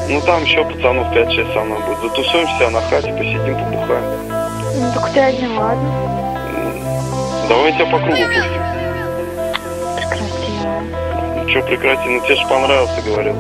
Ну там еще пацанов 5-6 со мной будет. Затусуемся на хате, посидим, побухаем. Ну так ты один, ладно. Давай тебя по кругу пустим. Прекрати. Ну что прекрати, ну тебе же понравился, говорил.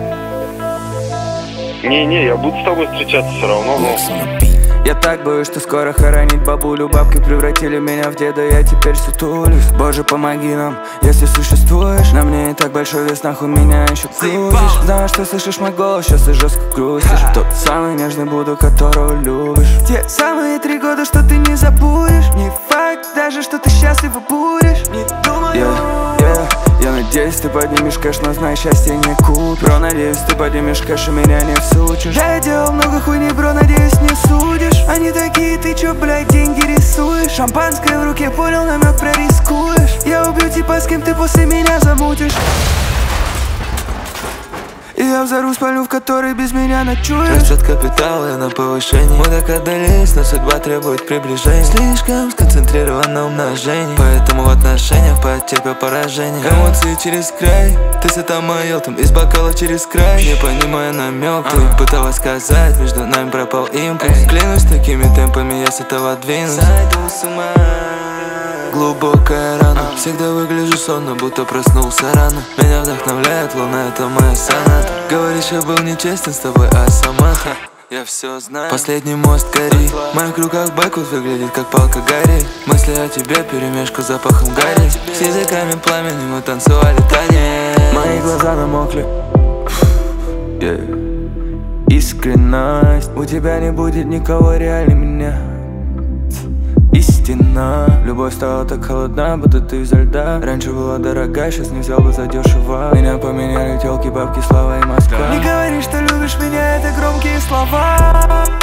Не, я буду с тобой встречаться все равно, но... Я так боюсь, что скоро хоронить бабулю. Бабки превратили меня в деда, я теперь сутулюсь. Боже, помоги нам, если существуешь. На мне и так большой вес, нахуй меня еще крутишь. Знаю, что слышишь мой голос, сейчас ты жестко грустишь. Тот самый нежный буду, которого любишь. Те самые 3 года, что ты не забудешь. Не факт даже, что ты счастливо будешь. Не думаю. Я надеюсь, ты поднимешь кэш, но знай, счастье не купишь. Бро, надеюсь, ты поднимешь кэш и меня не всучишь. Я делал много хуйни, бро, надеюсь, не судишь. Они такие, ты чё, блядь, деньги рисуешь? Шампанское в руке, понял, намек, прорискуешь. Я убью типа, с кем ты после меня замутишь. И я взорву спальню, в которой без меня ночуешь. Растет капитал, я на повышении. Мы так отдались, но судьба требует приближения. Слишком сконцентрирован на умножении, поэтому в отношениях потерпел поражение. Эмоции через край, ты с этому елтом из бокала через край. Не понимая намек, ты пыталась сказать, между нами пропал импульс. Клянусь, такими темпами я с этого двинусь. Сойду с ума. Глубокая рана, всегда выгляжу сонно, будто проснулся рано. Меня вдохновляет луна, это моя соната. Говоришь, я был нечестен с тобой, а сама я все знаю. Последний мост гори, в моих руках бэквуд выглядит как палка горей. Мысли о тебе перемешку с запахом гари. С языками пламени мы танцевали танец. Мои глаза намокли. Искренность. У тебя не будет никого реально меня. Истина. Любовь стала так холодна, будто ты изо льда. Раньше была дорогая, сейчас не взял бы задешево. Меня поменяли тёлки, бабки, слава и Москва. Не говори, что любишь меня, это громкие слова.